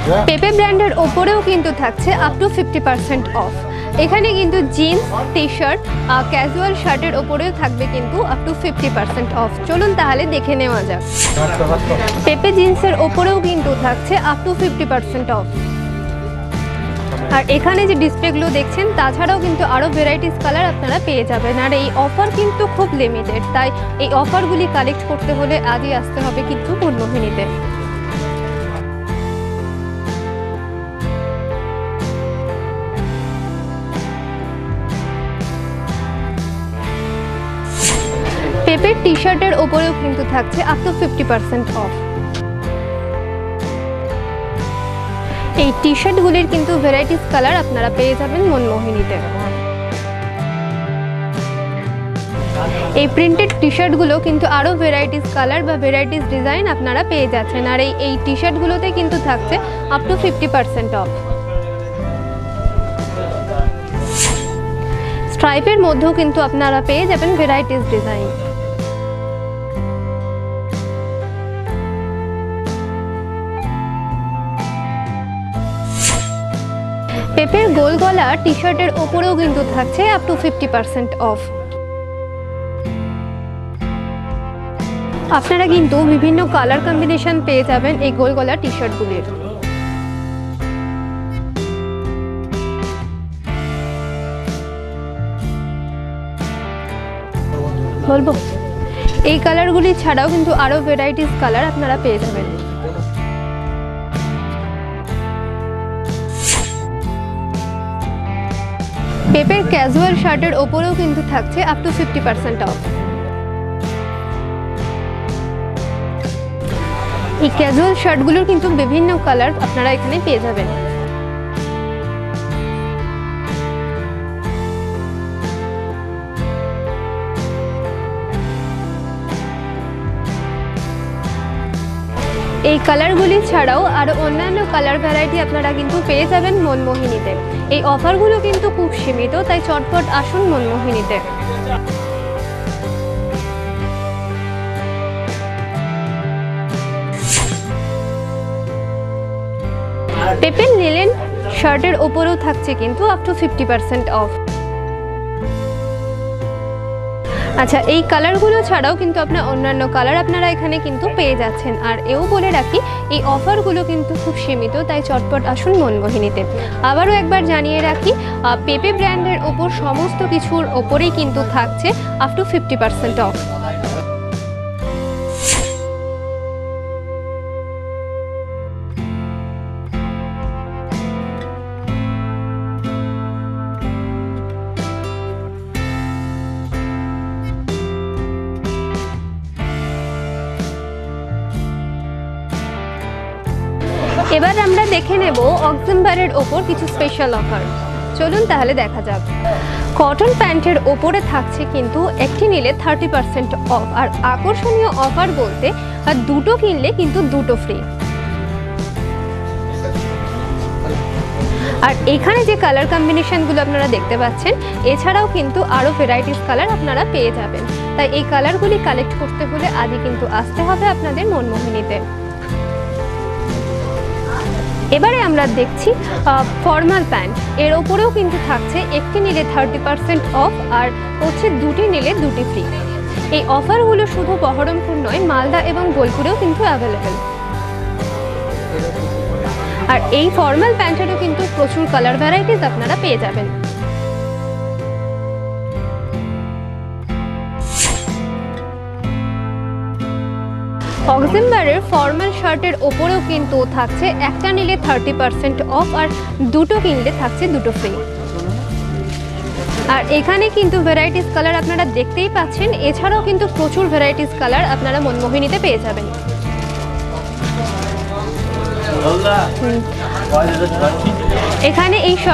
পেপে ব্র্যান্ডের ওপরেও কিন্তু থাকছে আপ টু 50% অফ। এখানে কিন্তু জিন্স, টি শার্ট, ক্যাজুয়াল শার্টের ওপরেও থাকবে কিন্তু আপ টু 50% অফ। চলুন তাহলে দেখে নেওয়া যাক। পেপে জিন্সের ওপরেও কিন্তু থাকছে আপ টু 50% অফ। আর এখানে যে ডিসপ্লেগুলো দেখছেন তাছাড়াও কিন্তু আরও ভ্যারাইটিস কালার আপনারা পেয়ে যাবেন। আর এই অফার কিন্তু খুব লিমিটেড, তাই এই অফারগুলি কালেক্ট করতে হলে আজই আসতে হবে কিন্তু মনমোহিনীতে। পেপের টি শার্টের ওপরেও কিন্তু থাকছে আপ টু 50% অফ। এই টি শার্টগুলির কিন্তু ভ্যারাইটিস কালার আপনারা পেয়ে যাবেন মনমোহিনীতে। এই প্রিন্টেড টি শার্টগুলো কিন্তু আরও ভ্যারাইটিস কালার বা ভ্যারাইটিস ডিজাইন আপনারা পেয়ে যাচ্ছেন। আর এই টি শার্টগুলোতে কিন্তু থাকছে আপ টু 50% অফ। স্ট্রাইপের মধ্যেও কিন্তু আপনারা পেয়ে যাবেন ভ্যারাইটিস ডিজাইন। পেপের গোল গলা টি শার্টের ওপরেও কিন্তু থাকছে আপ টু 50% অফ। আপনারা কিন্তু বিভিন্ন কালার কম্বিনেশন পেয়ে যাবেন এই গোল গলা টি শার্টগুলির। বলবো এই কালারগুলি ছাড়াও কিন্তু আরও ভ্যারাইটিস কালার আপনারা পেয়ে যাবেন। পেপের ক্যাজুয়াল শার্টের ওপরেও কিন্তু থাকছে আপ টু 50% অফ। এই ক্যাজুয়াল শার্টগুলোর কিন্তু বিভিন্ন কালার আপনারা এখানে পেয়ে যাবেন। এই কালারগুলি ছাড়াও আরও অন্যান্য কালার ভ্যারাইটি আপনারা কিন্তু পেয়ে যাবেন মনমোহিনীতে। এই অফারগুলো কিন্তু খুব সীমিত, তাই চটপট আসুন মনমোহিনীতে। পেপের লিনেন শার্টের ওপরেও থাকছে কিন্তু আপ টু 50% অফ। আচ্ছা, এই কালারগুলো ছাড়াও কিন্তু আপনার অন্যান্য কালার আপনারা এখানে কিন্তু পেয়ে যাচ্ছেন। আর এও বলে রাখি এই অফারগুলো কিন্তু খুব সীমিত, তাই চটপট আসুন মনমোহিনীতে। আবারও একবার জানিয়ে রাখি, পেপে ব্র্যান্ডের ওপর সমস্ত কিছুর ওপরেই কিন্তু থাকছে আপ টু 50% অফ। এবার আমরা দেখে নেব অক্সেমবারের ওপর কিছু স্পেশাল অফার। চলুন তাহলে দেখা যাক। কটন প্যান্টের ওপরে থাকছে কিন্তু একটি নিলে 30% অফ। আর আকর্ষণীয় অফার বলতে দুটো কিনলে কিন্তু দুটো ফ্রি। আর এখানে যে কালার কম্বিনেশনগুলো আপনারা দেখতে পাচ্ছেন, এছাড়াও কিন্তু আরও ভ্যারাইটিস কালার আপনারা পেয়ে যাবেন। তাই এই কালারগুলি কালেক্ট করতে হলে আজই কিন্তু আসতে হবে আপনাদের মনমোহিনীতে। এবারে আমরা দেখছি ফর্মাল প্যান্ট। এর ওপরেও কিন্তু থাকছে একটি নিলে 30% অফ, আর হচ্ছে দুটি নিলে দুটি ফ্রি। এই অফারগুলো শুধু বহরমপুর নয়, মালদা এবং বোলপুরেও কিন্তু অ্যাভেলেবেল। আর এই ফর্মাল প্যান্টেরও কিন্তু প্রচুর কালার ভ্যারাইটিস আপনারা পেয়ে যাবেন। অক্সেমবারের ফর্মাল শার্টের ওপরেও কিন্তু থাকছে একটা নিলে 30% অফ, আর দুটো কিনলে থাকছে দুটো ফ্রি। আর এখানে কিন্তু ভ্যারাইটিস কালার আপনারা দেখতেই পাচ্ছেন। এছাড়াও কিন্তু প্রচুর ভ্যারাইটিস কালার আপনারা মনমোহিনীতে পেয়ে যাবেন। এখানে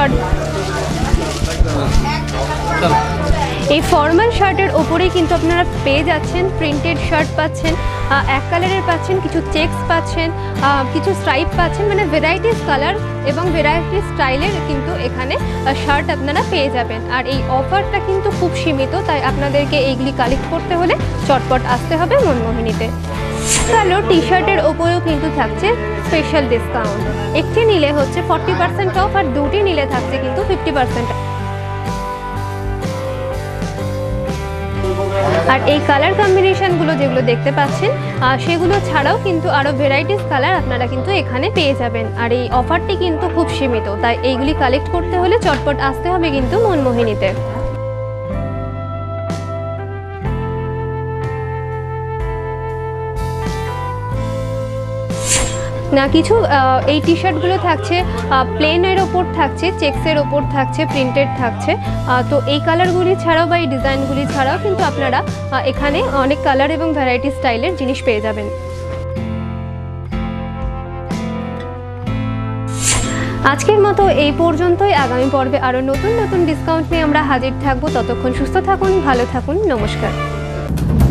এই ফর্মাল শার্টের ওপরেই কিন্তু আপনারা পেয়ে যাচ্ছেন প্রিন্টেড শার্ট পাচ্ছেন, এক কালারের পাচ্ছেন, কিছু চেকস পাচ্ছেন, কিছু স্ট্রাইপ পাচ্ছেন, মানে ভ্যারাইটিস কালার এবং ভ্যারাইটিস স্টাইলের কিন্তু এখানে শার্ট আপনারা পেয়ে যাবেন। আর এই অফারটা কিন্তু খুব সীমিত, তাই আপনাদেরকে এইগুলি কালেক্ট করতে হলে চটপট আসতে হবে মনমোহিনীতে। কালো টি শার্টের ওপরেও কিন্তু থাকছে স্পেশাল ডিসকাউন্ট। একটি নিলে হচ্ছে 40% অফ, আর দুটি নিলে থাকছে কিন্তু 50%। আর এই কালার কম্বিনেশনগুলো যেগুলো দেখতে পাচ্ছেন সেগুলো ছাড়াও কিন্তু আরও ভ্যারাইটিস কালার আপনারা কিন্তু এখানে পেয়ে যাবেন। আর এই অফারটি কিন্তু খুব সীমিত, তাই এইগুলি কালেক্ট করতে হলে চটপট আসতে হবে কিন্তু মনমোহিনীতে। না কিছু এই টি শার্টগুলো থাকছে প্লেনের ওপর থাকছে, চেক্সের ওপর থাকছে, প্রিন্টেড থাকছে। তো এই কালারগুলি ছাড়াও বা এই ডিজাইনগুলি ছাড়াও কিন্তু আপনারা এখানে অনেক কালার এবং ভ্যারাইটি স্টাইলের জিনিস পেয়ে যাবেন। আজকের মতো এই পর্যন্তই। আগামী পর্বে আরও নতুন নতুন ডিসকাউন্ট নিয়ে আমরা হাজির থাকবো। ততক্ষণ সুস্থ থাকুন, ভালো থাকুন, নমস্কার।